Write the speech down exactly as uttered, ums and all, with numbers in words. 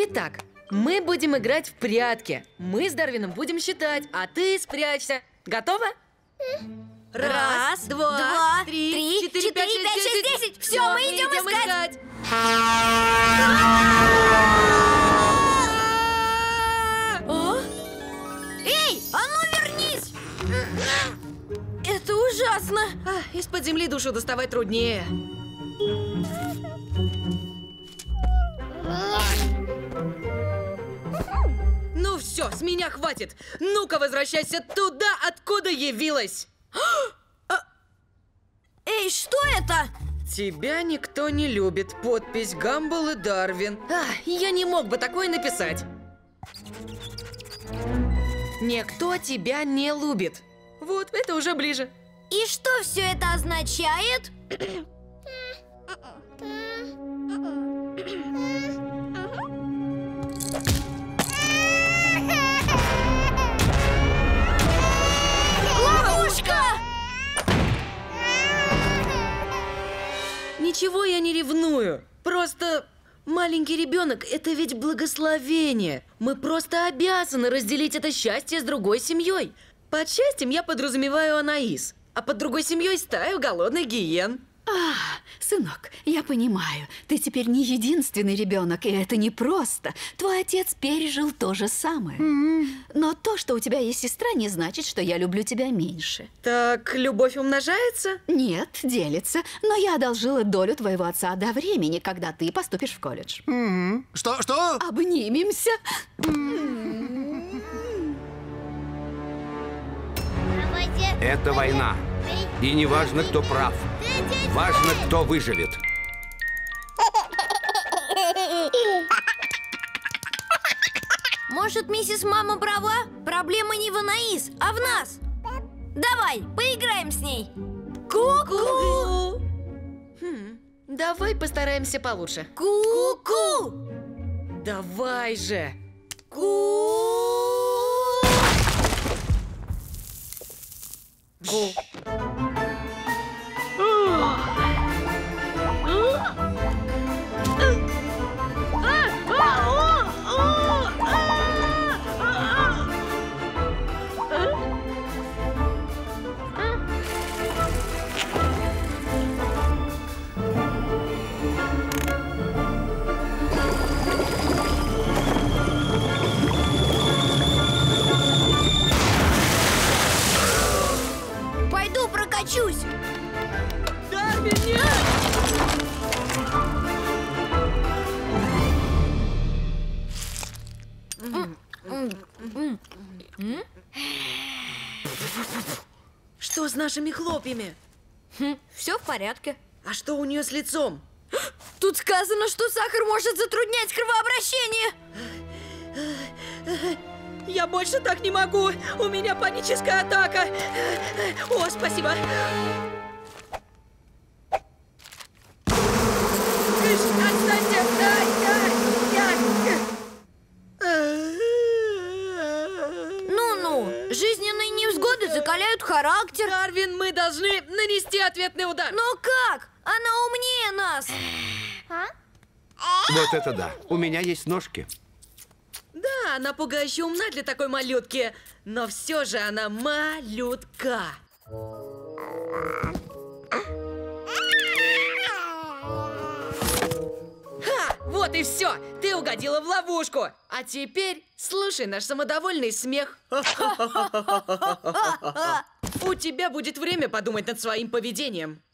Итак, мы будем играть в прятки. Мы с Дарвином будем считать, а ты спрячься. Готова? Раз, два, два три, три, четыре, пять, шесть, десять. Все, мы идем искать. искать. О? Эй, а ну вернись! Это ужасно. А, из-под земли душу доставать труднее. Ну все, с меня хватит. Ну-ка, возвращайся туда, откуда явилась. Эй, что это? Тебя никто не любит. Подпись Гамбл и Дарвин. А, я не мог бы такое написать. Никто тебя не любит. Вот, это уже ближе. И что все это означает? Ловушка! Ничего я не ревную. Просто маленький ребенок – это ведь благословение. Мы просто обязаны разделить это счастье с другой семьей. Под счастьем я подразумеваю Анаис, а под другой семьей стаю голодных гиен. А, сынок, я понимаю, ты теперь не единственный ребенок, и это непросто. Твой отец пережил то же самое. Mm-hmm. Но то, что у тебя есть сестра, не значит, что я люблю тебя меньше. Так любовь умножается? Нет, делится. Но я одолжила долю твоего отца до времени, когда ты поступишь в колледж. Mm-hmm. Что, что? Обнимемся. Это война. И не важно, кто прав. Важно, кто выживет. Может, миссис Мама права? Проблема не в Анаис, а в нас. Давай, поиграем с ней. Ку-ку! Хм, давай постараемся получше. Ку-ку! Давай же! Ку! Ку! Пойду прокачусь. Дарвин, нет! Что с нашими хлопьями? Хм, все в порядке. А что у нее с лицом? Тут сказано, что сахар может затруднять кровообращение. Я больше так не могу. У меня паническая атака. О, спасибо. Отстаньте! Ай, ай, ай. Ну-ну, жизненные невзгоды закаляют характер. Дарвин, мы должны нанести ответный удар. Но как? Она умнее нас. Вот это да. У меня есть ножки. Да, она пугающе умна для такой малютки. Но все же она малютка. Ха! Вот и все! Ты угодила в ловушку! А теперь слушай наш самодовольный смех. У тебя будет время подумать над своим поведением.